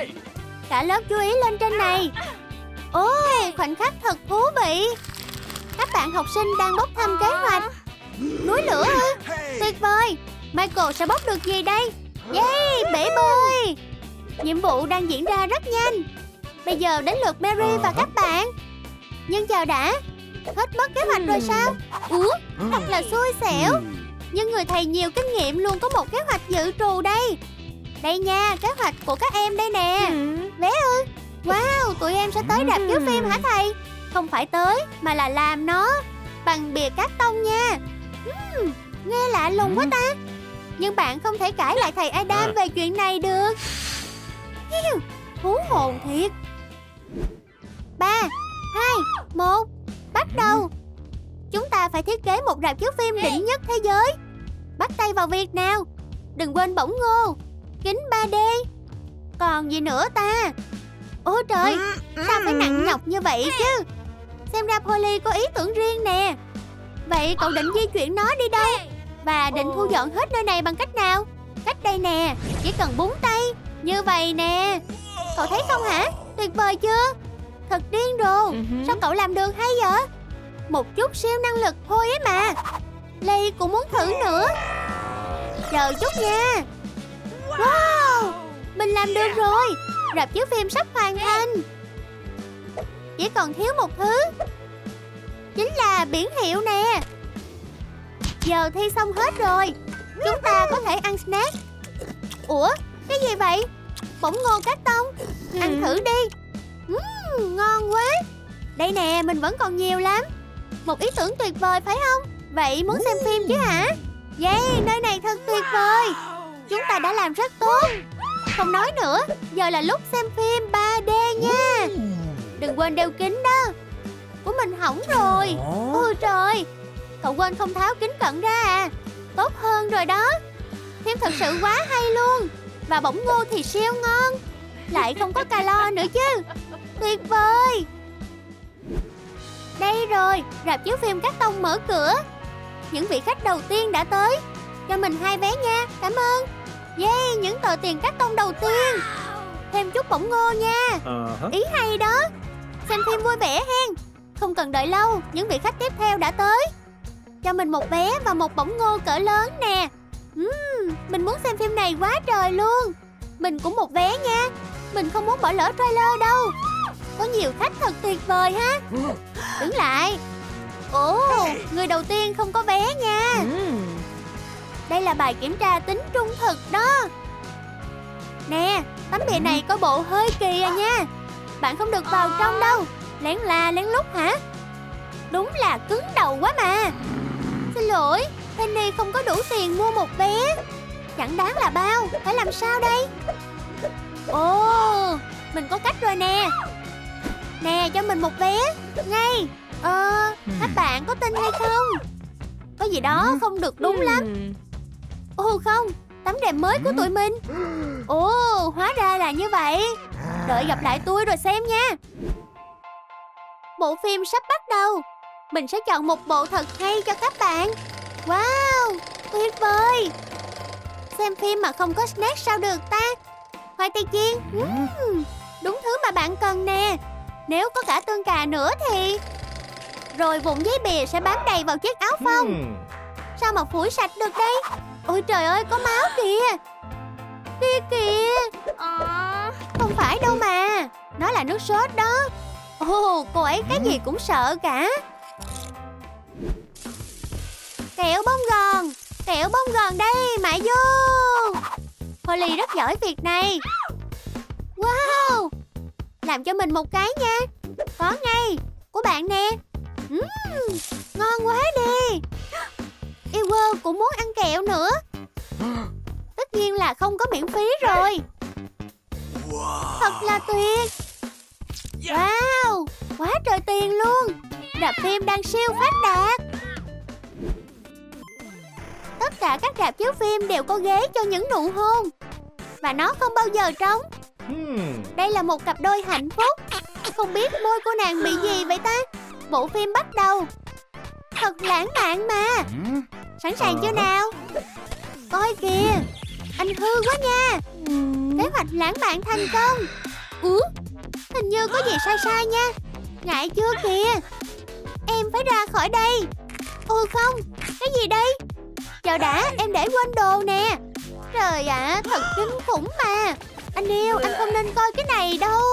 Cả lớp chú ý lên trên này. Ồ, khoảnh khắc thật thú vị. Các bạn học sinh đang bốc thăm kế hoạch. Núi lửa ư? Tuyệt vời. Michael sẽ bốc được gì đây? Yeah, bể bơi. Nhiệm vụ đang diễn ra rất nhanh. Bây giờ đến lượt Mary và các bạn. Nhưng chờ đã, hết mất kế hoạch rồi sao? Ủa, thật là xui xẻo. Nhưng người thầy nhiều kinh nghiệm luôn có một kế hoạch dự trù đây. Đây nha, kế hoạch của các em đây nè. Vé ư? Wow, tụi em sẽ tới rạp chiếu phim hả thầy? Không phải tới, mà là làm nó bằng bìa cát tông nha. Nghe lạ lùng quá ta. Nhưng bạn không thể cãi lại thầy Adam về chuyện này được. Hú hồn thiệt. 3, 2, 1, bắt đầu. Chúng ta phải thiết kế một rạp chiếu phim đỉnh nhất thế giới. Bắt tay vào việc nào. Đừng quên bổng ngô, kính 3D. Còn gì nữa ta? Ôi trời, sao phải nặng nhọc như vậy chứ? Xem ra Polly có ý tưởng riêng nè. Vậy cậu định di chuyển nó đi đâu? Và định thu dọn hết nơi này bằng cách nào? Cách đây nè, chỉ cần búng tay như vậy nè. Cậu thấy không hả? Tuyệt vời chưa? Thật điên rồ. Sao cậu làm được hay vậy? Một chút siêu năng lực thôi ấy mà. Ly cũng muốn thử nữa. Chờ chút nha. Wow, mình làm được rồi. Rạp chiếu phim sắp hoàn thành. Chỉ còn thiếu một thứ. Chính là biển hiệu nè. Giờ thi xong hết rồi. Chúng ta có thể ăn snack. Ủa, cái gì vậy? Bổng ngô cát tông. Ăn thử đi. Ngon quá. Đây nè, mình vẫn còn nhiều lắm. Một ý tưởng tuyệt vời phải không? Vậy muốn xem phim chứ hả? Yeah, nơi này thật tuyệt vời. Chúng ta đã làm rất tốt. Không nói nữa, giờ là lúc xem phim 3D nha. Đừng quên đeo kính đó. Của mình hỏng rồi. Ôi trời, cậu quên không tháo kính cận ra à? Tốt hơn rồi đó. Phim thật sự quá hay luôn. Và bổng ngô thì siêu ngon. Lại không có calo nữa chứ. Tuyệt vời. Đây rồi, rạp chiếu phim cát tông mở cửa. Những vị khách đầu tiên đã tới. Cho mình 2 vé nha, cảm ơn. Yeah, những tờ tiền cát tông đầu tiên. Thêm chút bổng ngô nha. Ý hay đó. Xem phim vui vẻ hen. Không cần đợi lâu, những vị khách tiếp theo đã tới. Cho mình 1 vé và 1 bổng ngô cỡ lớn nè. Mình muốn xem phim này quá trời luôn. Mình cũng 1 vé nha. Mình không muốn bỏ lỡ trailer đâu. Có nhiều khách thật tuyệt vời ha. Đứng lại. Ồ, người đầu tiên không có vé nha. Đây là bài kiểm tra tính trung thực đó. Nè, tấm bìa này có bộ hơi kỳ à nha. Bạn không được vào trong đâu. Lén la lén lút hả? Đúng là cứng đầu quá mà. Xin lỗi, Penny không có đủ tiền mua 1 vé. Chẳng đáng là bao. Phải làm sao đây? Ồ, mình có cách rồi nè. Nè, cho mình 1 vé. Ngay. Các bạn có tin hay không? Có gì đó không được đúng lắm. Ồ không, tấm rèm mới của tụi mình. Ồ, hóa ra là như vậy. Đợi gặp lại tôi rồi xem nha. Bộ phim sắp bắt đầu. Mình sẽ chọn một bộ thật hay cho các bạn. Wow, tuyệt vời. Xem phim mà không có snack sao được ta? Khoai tây chiên. Đúng thứ mà bạn cần nè. Nếu có cả tương cà nữa thì... Rồi vụn giấy bìa sẽ bám đầy vào chiếc áo phông. Sao mà phủi sạch được đây? Ôi trời ơi, có máu kìa. Kìa kìa. Không phải đâu mà. Nó là nước sốt đó. Ồ, cô ấy cái gì cũng sợ cả. Kẹo bông gòn. Kẹo bông gòn đây, mại vô. Polly rất giỏi việc này. Wow, làm cho mình một cái nha. Có ngay, của bạn nè. Ngon quá đi. Ewa cũng muốn ăn kẹo nữa. Tất nhiên là không có miễn phí rồi. Thật là tuyệt. Wow, quá trời tiền luôn. Rạp phim đang siêu phát đạt. Tất cả các rạp chiếu phim đều có ghế cho những nụ hôn. Và nó không bao giờ trống. Đây là một cặp đôi hạnh phúc. Không biết môi cô nàng bị gì vậy ta? Bộ phim bắt đầu. Thật lãng mạn mà. Sẵn sàng chưa nào? Coi kìa, anh hư quá nha. Kế hoạch lãng mạn thành công. Hình như có gì sai sai nha. Ngại chưa kìa. Em phải ra khỏi đây. Ôi không, cái gì đây? Chờ đã, em để quên đồ nè. Trời ạ, thật kinh khủng mà. Anh yêu, anh không nên coi cái này đâu.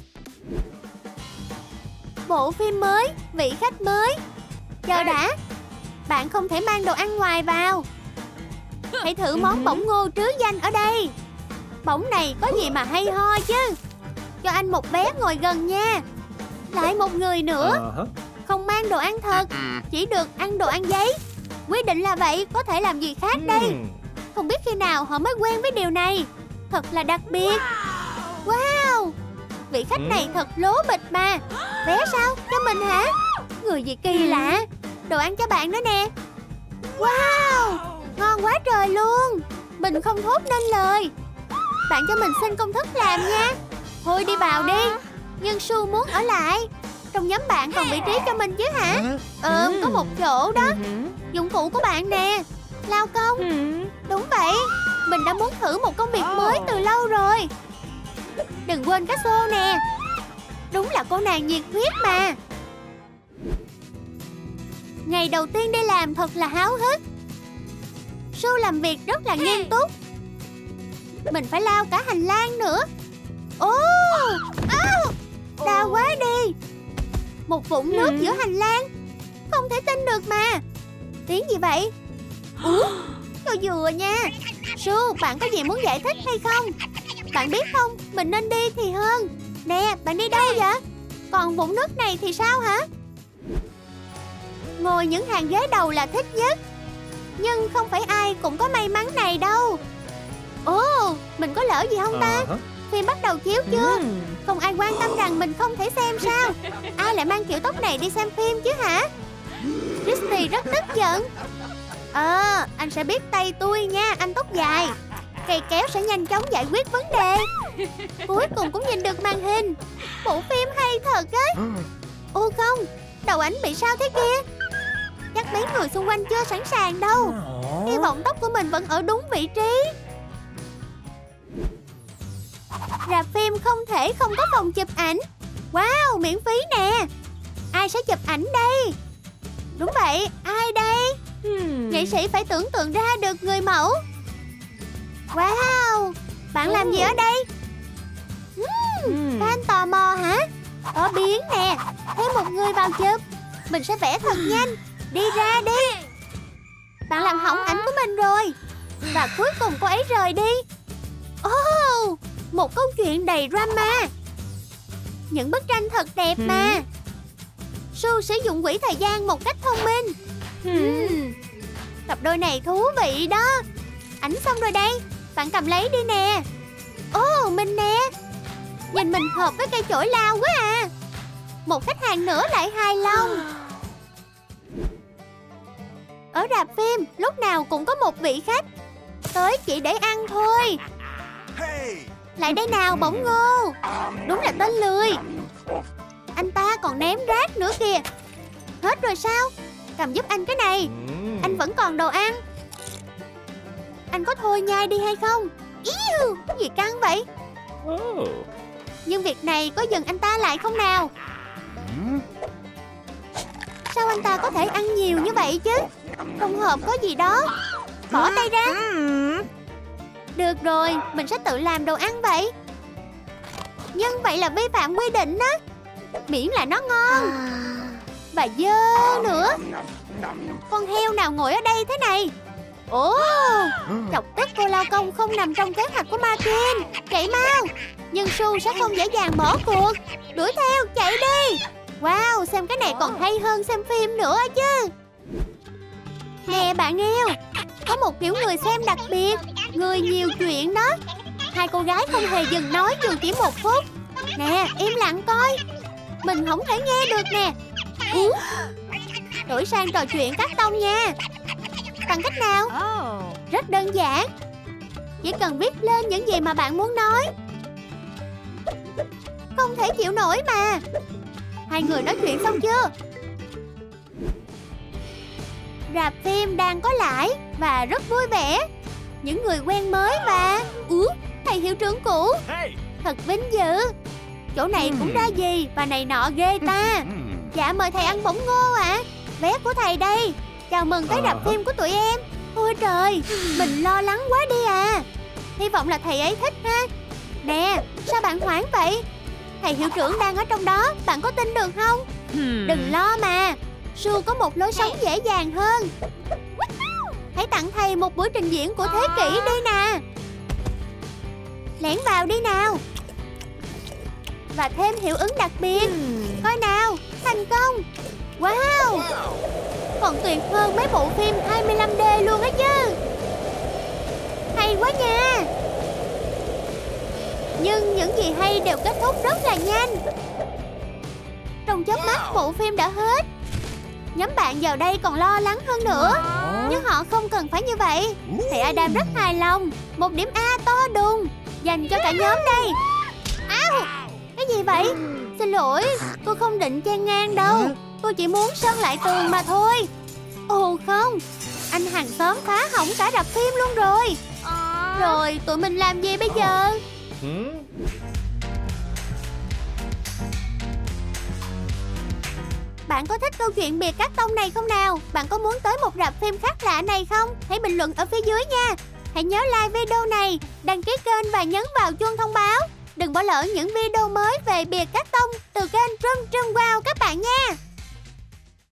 Bộ phim mới, vị khách mới. Chờ đã, bạn không thể mang đồ ăn ngoài vào. Hãy thử món bỏng ngô trứ danh ở đây. Bỏng này có gì mà hay ho chứ. Cho anh một bé ngồi gần nha. Lại một người nữa. Không mang đồ ăn thật, chỉ được ăn đồ ăn giấy. Quyết định là vậy, có thể làm gì khác đây. Không biết khi nào họ mới quen với điều này. Thật là đặc biệt. Wow, vị khách này thật lố bịch mà. Vé sao? Cho mình hả? Người gì kỳ lạ. Đồ ăn cho bạn đó nè. Wow, ngon quá trời luôn. Mình không thốt nên lời. Bạn cho mình xin công thức làm nha. Thôi đi vào đi. Nhưng Su muốn ở lại. Trong nhóm bạn còn vị trí cho mình chứ hả? Có một chỗ đó. Dụng cụ của bạn nè. Lao công. Đúng vậy, mình đã muốn thử một công việc mới từ lâu rồi. Đừng quên cá xô nè. Đúng là cô nàng nhiệt huyết mà. Ngày đầu tiên đi làm thật là háo hức. Su làm việc rất là nghiêm túc. Mình phải lao cả hành lang nữa. Đau quá đi. Một vũng nước giữa hành lang. Không thể tin được mà. Tiếng gì vậy? Cho vừa nha. Su, bạn có gì muốn giải thích hay không? Bạn biết không, mình nên đi thì hơn. Nè, bạn đi đâu vậy? Còn vũng nước này thì sao hả? Ngồi những hàng ghế đầu là thích nhất. Nhưng không phải ai cũng có may mắn này đâu. Mình có lỡ gì không ta? Phim bắt đầu chiếu chưa? Không ai quan tâm rằng mình không thể xem sao? Ai lại mang kiểu tóc này đi xem phim chứ hả? Disney rất tức giận. Anh sẽ biết tay tôi nha, anh tóc dài. Cây kéo sẽ nhanh chóng giải quyết vấn đề. Cuối cùng cũng nhìn được màn hình. Bộ phim hay thật á. Ô không, đầu ảnh bị sao thế kia? Chắc mấy người xung quanh chưa sẵn sàng đâu. Hy vọng tóc của mình vẫn ở đúng vị trí. Rạp phim không thể không có phòng chụp ảnh. Wow, miễn phí nè. Ai sẽ chụp ảnh đây? Đúng vậy, ai đây? Nghệ sĩ phải tưởng tượng ra được người mẫu. Wow, bạn làm gì ở đây? Fan tò mò hả? Có biến nè. Thêm một người vào chụp. Mình sẽ vẽ thật nhanh. Đi ra đi. Bạn làm hỏng ảnh của mình rồi. Và cuối cùng cô ấy rời đi. Một câu chuyện đầy drama. Những bức tranh thật đẹp mà. Su sử dụng quỹ thời gian một cách thông minh. Cặp đôi này thú vị đó. Ảnh xong rồi đây. Bạn cầm lấy đi nè. Mình nè. Nhìn mình hợp với cây chổi lao quá à. Một khách hàng nữa lại hài lòng. Ở rạp phim lúc nào cũng có một vị khách tới chỉ để ăn thôi. Lại đây nào bỏng ngô. Đúng là tên lười. Anh ta còn ném rác nữa kìa. Hết rồi sao? Cầm giúp anh cái này. Anh vẫn còn đồ ăn. Anh có thôi nhai đi hay không? Cái gì căng vậy? Nhưng việc này có dừng anh ta lại không nào? Sao anh ta có thể ăn nhiều như vậy chứ? Không hợp có gì đó. Bỏ tay ra. Được rồi, mình sẽ tự làm đồ ăn vậy. Nhưng vậy là vi phạm quy định á. Miễn là nó ngon. Và dơ nữa. Con heo nào ngồi ở đây thế này? Chọc tức cô lao công không nằm trong kế hoạch của Martin. Chạy mau. Nhưng Su sẽ không dễ dàng bỏ cuộc. Đuổi theo, chạy đi. Wow, xem cái này còn hay hơn xem phim nữa chứ. Nè bạn yêu, có một kiểu người xem đặc biệt. Người nhiều chuyện đó. Hai cô gái không hề dừng nói dù chỉ 1 phút. Nè, im lặng coi. Mình không thể nghe được nè. Đổi sang trò chuyện cắt tông nha. Bằng cách nào? Rất đơn giản. Chỉ cần viết lên những gì mà bạn muốn nói. Không thể chịu nổi mà. Hai người nói chuyện xong chưa? Rạp phim đang có lãi và rất vui vẻ. Những người quen mới và... thầy hiệu trưởng cũ. Thật vinh dự. Chỗ này cũng ra gì và này nọ ghê ta. Dạ mời thầy ăn bổng ngô ạ. Vé của thầy đây. Chào mừng tới rạp phim của tụi em. Ôi trời, mình lo lắng quá đi à. Hy vọng là thầy ấy thích ha. Nè, sao bạn hoảng vậy? Thầy hiệu trưởng đang ở trong đó, bạn có tin được không? Đừng lo mà, Sue có một lối sống dễ dàng hơn. Hãy tặng thầy một buổi trình diễn của thế kỷ đi nè. Lẻn vào đi nào. Và thêm hiệu ứng đặc biệt. Coi nào, thành công. Wow, còn tuyệt hơn mấy bộ phim 25D luôn á chứ. Hay quá nha. Nhưng những gì hay đều kết thúc rất là nhanh. Trong chớp mắt bộ phim đã hết. Nhóm bạn vào đây còn lo lắng hơn nữa. Nhưng họ không cần phải như vậy. Thầy Adam rất hài lòng. Một điểm A to đùng dành cho cả nhóm đây. Áo, cái gì vậy? Xin lỗi, tôi không định chen ngang đâu. Tôi chỉ muốn sơn lại tường mà thôi. Ồ không, anh hàng xóm phá hỏng cả rạp phim luôn rồi. Rồi tụi mình làm gì bây giờ? Bạn có thích câu chuyện bìa cắt tông này không nào? Bạn có muốn tới một rạp phim khác lạ này không? Hãy bình luận ở phía dưới nha. Hãy nhớ like video này, đăng ký kênh và nhấn vào chuông thông báo. Đừng bỏ lỡ những video mới về bìa cắt tông từ kênh Trung Trung Wow các bạn nha.